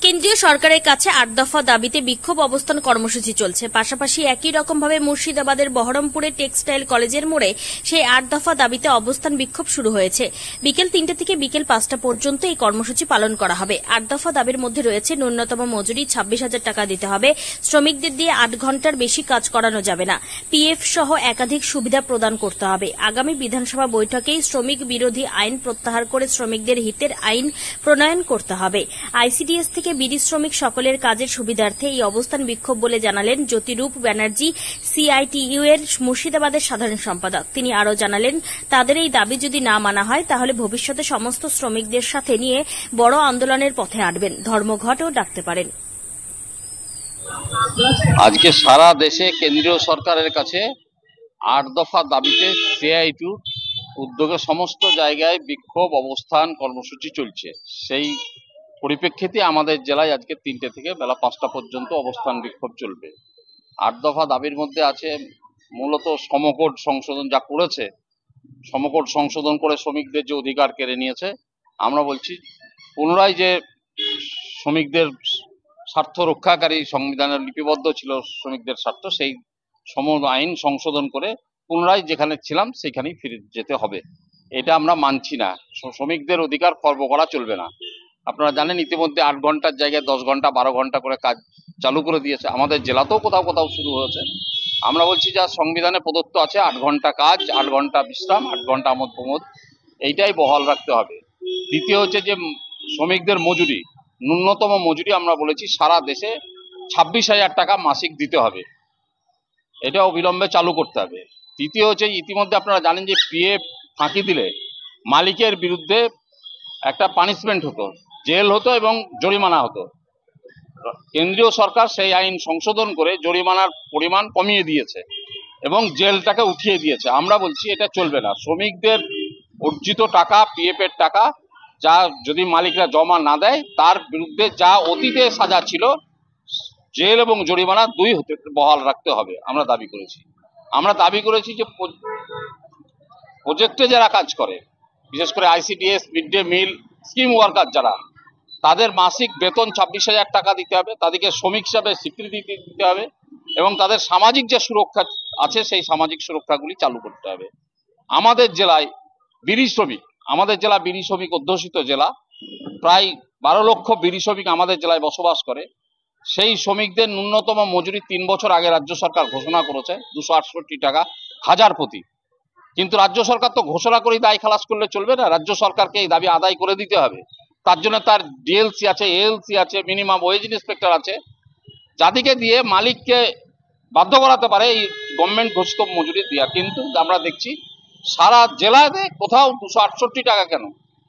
কেন্দ্রীয় সরকারের কাছে ৮ দফা দাবিতে বিক্ষোভ অবস্থান কর্মসূচি চলছে। পাশাপাশি একই রকমভাবে মুর্শিদাবাদের বহরমপুরে টেক্সটাইল কলেজের মোড়ে সেই ৮ দফা দাবিতে অবস্থান বিক্ষোভ শুরু হয়েছে। বিকেল ৩টে থেকে বিকেল ৫টা পর্যন্ত এই কর্মসূচি পালন করা হবে। ৮ দফা দাবির মধ্যে রয়েছে ন্যূনতম মজুরি ২৬,০০০ টাকা দিতে হবে, শ্রমিকদের দিয়ে ৮ ঘন্টার বেশি কাজ করানো যাবে না, পিএফ সহ একাধিক সুবিধা প্রদান করতে হবে। আগামী বিধানসভা বৈঠকেই শ্রমিক বিরোধী আইন প্রত্যাহার করে শ্রমিকদের হিতের আইন প্রণয়ন করতে হবে। আইসিডিএস থেকে বিড়ি শ্রমিক সকলের কাজের সুবিধার্থে এই অবস্থান বিক্ষোভ বলে জানালেন জ্যোতিরূপ ব্যানার্জি, সিআইটিইউ এর মুর্শিদাবাদের সাধারণ সম্পাদক। তিনি আরও জানালেন, তাদের এই দাবি যদি না মানা হয় তাহলে ভবিষ্যতে সমস্ত শ্রমিকদের সাথে নিয়ে বড় আন্দোলনের পথে হাঁটবেন, ধর্মঘটও ডাকতে পারেন। আজকে সারা দেশে কেন্দ্রীয় সরকারের কাছে ৮ দফা দাবিতে সিআইটিইউ উদ্যোগে সমস্ত জায়গায় বিক্ষোভ অবস্থান কর্মসূচি চলছে। সেই পরিপ্রেক্ষিতে আমাদের জেলায় আজকে ৩টে থেকে বেলা ৫টা পর্যন্ত অবস্থান বিক্ষোভ চলবে। ৮ দফা দাবির মধ্যে আছে মূলত সমকোড সংশোধন, যা করেছে সমকোড সংশোধন করে শ্রমিকদের যে অধিকার কেড়ে নিয়েছে। আমরা বলছি পুনরায় যে শ্রমিকদের স্বার্থ রক্ষাকারী সংবিধানের লিপিবদ্ধ ছিল শ্রমিকদের স্বার্থ, সেই আইন সংশোধন করে পুনরায় যেখানে ছিলাম সেখানেই ফিরে যেতে হবে। এটা আমরা মানছি না। শ্রমিকদের অধিকার খর্ব করা চলবে না। আপনারা জানেন ইতিমধ্যে ৮ ঘন্টার জায়গায় 10 ঘন্টা 12 ঘন্টা করে কাজ চালু করে দিয়েছে। আমাদের জেলাতেও কোথাও কোথাও শুরু হয়েছে। আমরা বলছি যা সংবিধানে প্রদত্ত আছে 8 ঘন্টা কাজ, 8 ঘন্টা বিশ্রাম, 8 ঘন্টা আমোদ প্রমোদ, এইটাই বহাল রাখতে হবে। দ্বিতীয় হচ্ছে যে শ্রমিকদের মজুরি, ন্যূনতম মজুরি আমরা বলেছি সারা দেশে 26,০০০ টাকা মাসিক দিতে হবে, এটা অবিলম্বে চালু করতে হবে। তৃতীয় হচ্ছে ইতিমধ্যে আপনারা জানেন যে পিএফ ফাঁকি দিলে মালিকের বিরুদ্ধে একটা পানিশমেন্ট হতো, জেল হতো এবং জরিমানা হতো। কেন্দ্রীয় সরকার সেই আইন সংশোধন করে জরিমানার পরিমাণ কমিয়ে দিয়েছে এবং জেলটাকে উঠিয়ে দিয়েছে। আমরা বলছি এটা চলবে না। শ্রমিকদের অর্জিত টাকা, পিএফ এর টাকা যা যদি মালিকরা জমা না দেয় তার বিরুদ্ধে যা অতীতে সাজা ছিল, জেল এবং জরিমানা 2 হতে বহাল রাখতে হবে আমরা দাবি করেছি। আমরা দাবি করেছি যে প্রজেক্টে যারা কাজ করে, বিশেষ করে ICDS, mid day meal, scheme worker যারা, তাদের মাসিক বেতন 26,০০০ টাকা দিতে হবে, তাদেরকে শ্রমিক হিসাবে স্বীকৃতি দিতে হবে এবং তাদের সামাজিক যে সুরক্ষা আছে সেই সামাজিক সুরক্ষাগুলি চালু করতে হবে। আমাদের জেলায় বিড়ি শ্রমিক, আমাদের জেলা বিড়ি শ্রমিক অধ্যুষিত জেলা, প্রায় 12 লক্ষ বিড়ি শ্রমিক আমাদের জেলায় বসবাস করে। সেই শ্রমিকদের ন্যূনতম মজুরি 3 বছর আগে রাজ্য সরকার ঘোষণা করেছে 268 টাকা হাজার প্রতি। কিন্তু রাজ্য সরকার তো ঘোষণা করেই দায় খালাস করলে চলবে না, রাজ্য সরকারকে এই দাবি আদায় করে দিতে হবে। তার জন্য তার ডিএলসি আছে, এএলসি আছে, মিনিমাম ওয়েজ ইন্সপেক্টর আছে, যাদেরকে দিয়ে মালিককে বাধ্য করাতে পারে এই গভর্নমেন্ট ঘোষিত মজুরি দেওয়া। কিন্তু আমরা দেখছি সারা জেলাতে কোথাও 268 টাকা কেন,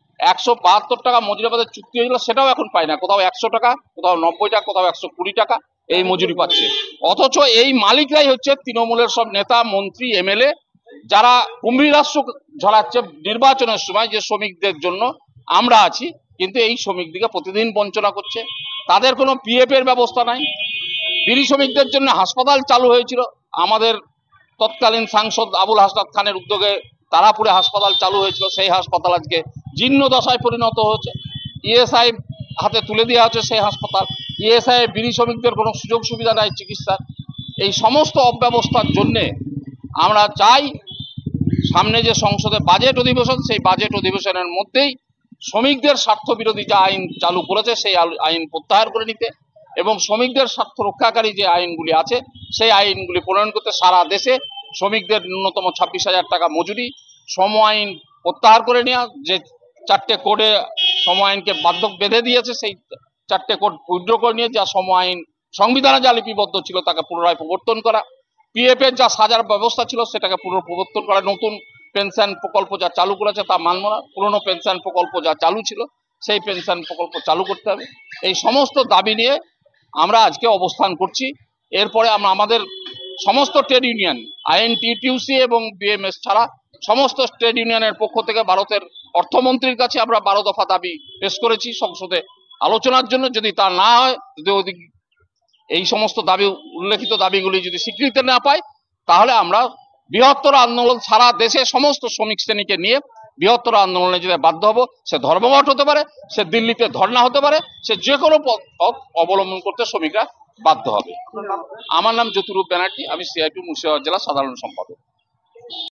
172 টাকা মজুরি আমাদের চুক্তি হয়েছিল সেটাও এখন পায় না। কোথাও 100 টাকা, কোথাও 90 টাকা, কোথাও 120 টাকা এই মজুরি পাচ্ছে। অথচ এই মালিকরাই হচ্ছে তৃণমূলের সব নেতা, মন্ত্রী, এমএলএ, যারা কুম্ভীরাস্য ঝরাচ্ছে নির্বাচনের সময় যে শ্রমিকদের জন্য আমরা আছি, কিন্তু এই শ্রমিকদিকে প্রতিদিন বঞ্চনা করছে। তাদের কোনো পিএফ এর ব্যবস্থা নাই। বিড়ি শ্রমিকদের জন্য হাসপাতাল চালু হয়েছিল, আমাদের তৎকালীন সাংসদ আবুল হাসনাত খানের উদ্যোগে তারাপুরে হাসপাতাল চালু হয়েছিল, সেই হাসপাতাল আজকে জীর্ণ দশায় পরিণত হয়েছে। ইএসআই হাতে তুলে দেওয়া হচ্ছে সেই হাসপাতাল। ইএসআই বিড়ি শ্রমিকদের কোনো সুযোগ সুবিধা নাই চিকিৎসার। এই সমস্ত অব্যবস্থার জন্যে আমরা চাই সামনে যে সংসদে বাজেট অধিবেশন, সেই বাজেট অধিবেশনের মধ্যেই শ্রমিকদের স্বার্থ বিরোধী যে আইন চালু করেছে সেই আইন প্রত্যাহার করে নিতে এবং শ্রমিকদের স্বার্থ রক্ষাকারী যে আইনগুলি আছে সেই আইনগুলি প্রণয়ন করতে। সারা দেশে শ্রমিকদের ন্যূনতম 26,০০০ টাকা মজুরি, শ্রম আইন প্রত্যাহার করে নেওয়া, যে 4টে কোডে শ্রম আইনকে বাধ্যক বেঁধে দিয়েছে সেই 4টে কোড উইথড্র করে নিয়ে যা শ্রম আইন সংবিধানে যা লিপিবদ্ধ ছিল তাকে পুনরায় প্রবর্তন করা, পিএফ এর যা সাজার ব্যবস্থা ছিল সেটাকে পুনঃপ্রবর্তন করা, নতুন পেনশন প্রকল্প যা চালু করেছে তা মানব না, পুরনো পেনশন প্রকল্প যা চালু ছিল সেই পেনশন প্রকল্প চালু করতে হবে। এই সমস্ত দাবি নিয়ে আমরা আজকে অবস্থান করছি। এরপরে আমরা আমাদের সমস্ত ট্রেড ইউনিয়ন, আইএনটিটিউসি এবং বিএমএস ছাড়া সমস্ত ট্রেড ইউনিয়নের পক্ষ থেকে ভারতের অর্থমন্ত্রীর কাছে আমরা 12 দফা দাবি পেশ করেছি সংসদে আলোচনার জন্য। যদি তা না হয়, যদি এই সমস্ত দাবি, উল্লেখিত দাবিগুলি যদি স্বীকৃতি না পায়, তাহলে আমরা বৃহত্তর আন্দোলন সারা দেশে সমস্ত শ্রমিক শ্রেণীকে নিয়ে বৃহত্তর আন্দোলনে যেতে বাধ্য হব। সে ধর্মঘট হতে পারে, সে দিল্লিতে ধর্ণা হতে পারে, সে যে কোনো পথ অবলম্বন করতে শ্রমিকরা বাধ্য হবে। আমার নাম জ্যোতিরূপ ব্যানার্জি, আমি সিআইপি মুর্শিদাবাদ জেলা সাধারণ সম্পাদক।